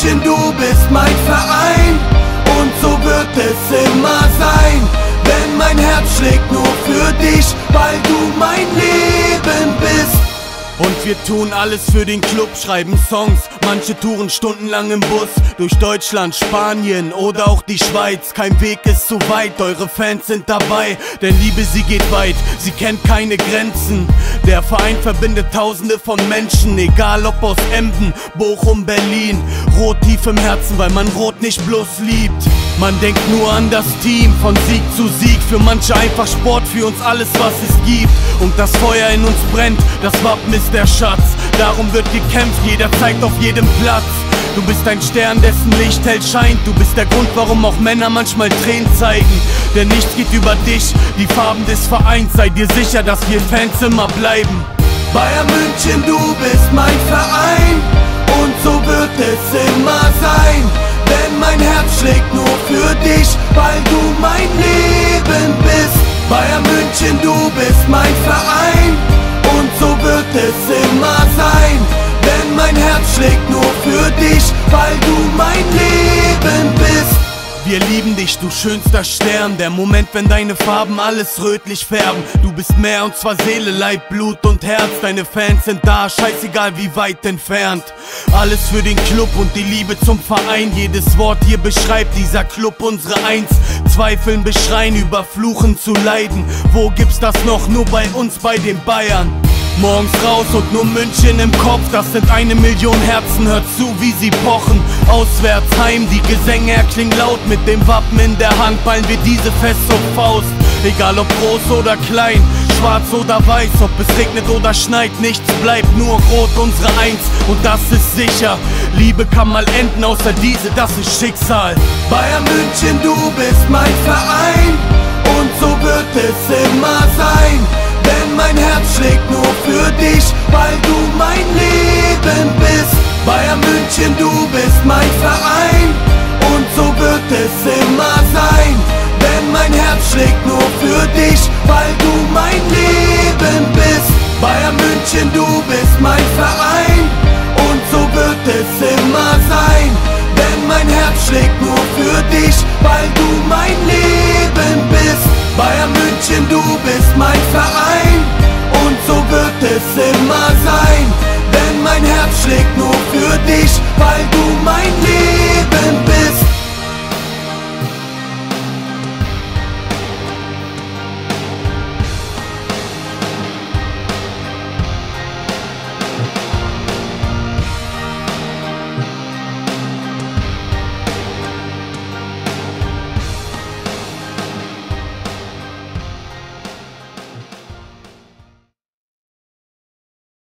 München, du bist mein Verein und so wird es immer sein, denn mein Herz schlägt nur für dich, weil du mein Leben bist. Und wir tun alles für den Club, schreiben Songs, manche touren stundenlang im Bus durch Deutschland, Spanien oder auch die Schweiz. Kein Weg ist zu weit, eure Fans sind dabei, denn Liebe, sie geht weit, sie kennt keine Grenzen. Der Verein verbindet tausende von Menschen, egal ob aus Emden, Bochum, Berlin. Rot tief im Herzen, weil man Rot nicht bloß liebt. Man denkt nur an das Team, von Sieg zu Sieg. Für manche einfach Sport, für uns alles, was es gibt. Und das Feuer in uns brennt, das Wappen ist der Schatz. Darum wird gekämpft, jederzeit auf jedem Platz. Du bist ein Stern, dessen Licht hell scheint. Du bist der Grund, warum auch Männer manchmal Tränen zeigen. Denn nichts geht über dich, die Farben des Vereins. Sei dir sicher, dass wir Fans immer bleiben. Bayern München, du bist mein Verein und so wird es immer sein. Denn mein Herz schlägt nur für dich, weil du mein Leben bist. Bayern München, du bist mein Verein und so wird es immer sein. Denn mein Herz schlägt nur für dich, weil du mein Leben bist. Wir lieben dich, du schönster Stern. Der Moment, wenn deine Farben alles rötlich färben. Du bist mehr und zwar Seele, Leib, Blut und Herz. Deine Fans sind da, scheißegal wie weit entfernt. Alles für den Club und die Liebe zum Verein. Jedes Wort hier beschreibt dieser Club unsere Eins. Zweifeln, beschreien, über Fluchen zu leiden. Wo gibt's das noch? Nur bei uns, bei den Bayern. Morgens raus und nur München im Kopf, das sind 1 Million Herzen, hört zu, wie sie pochen. Auswärts heim, die Gesänge erklingen laut, mit dem Wappen in der Hand ballen wir diese fest zur Faust. Egal ob groß oder klein, schwarz oder weiß, ob es regnet oder schneit, nichts bleibt, nur rot, unsere Eins, und das ist sicher. Liebe kann mal enden, außer diese, das ist Schicksal. Bayern München, du bist mein Verein und so wird es immer sein. Denn mein Herz schlägt nur für dich, weil du mein Leben bist. Bayern München, du bist mein Verein und so wird es immer sein. Denn mein Herz schlägt nur für dich, weil du mein Leben bist. Bayern München, du bist mein Verein und so wird es immer sein. Denn mein Herz schlägt nur für dich, weil du mein Leben bist. Bayern München, du bist mein Verein und so wird es immer sein. Denn mein Herz schlägt nur für dich, weil